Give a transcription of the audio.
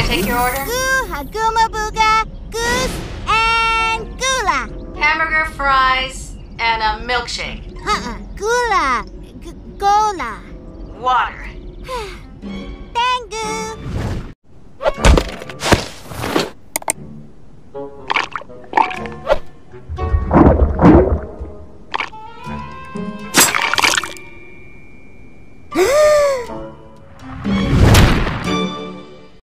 take your order? Goo, Haguma Booga, Goose, and Gula. Hamburger, fries, and a milkshake. Gula. Gola. Water. Thank you.